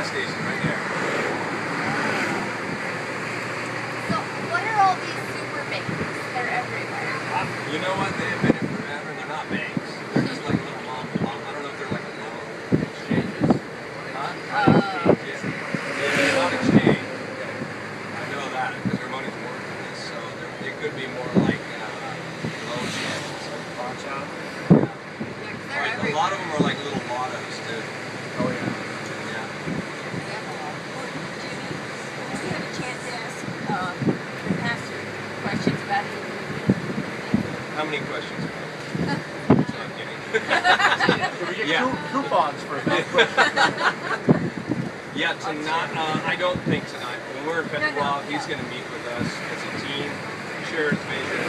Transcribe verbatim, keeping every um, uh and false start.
gas station right there. So what are all these super banks? They're everywhere. Uh, you know what? They have been here forever. They're not banks. They're just like little mom and pop. I don't know if they're like loan exchanges. Huh? Uh, Yeah. Yeah, not exchange. Okay. I know that because their money's worthless. So they could be more like uh, loan channels. Like pawn shop? Yeah. yeah, 'cause they're Like, everywhere. a lot of them are like little lottos too. Oh yeah. Yeah. Did you have a chance to ask uh, the pastor questions about it? How many questions? No, I'm kidding. Can we get Yeah. coup- coupons for that? Yeah, tonight, uh, I don't think tonight. When we're at Festival, No, no, he's yeah. going to meet with us as a team, share his vision,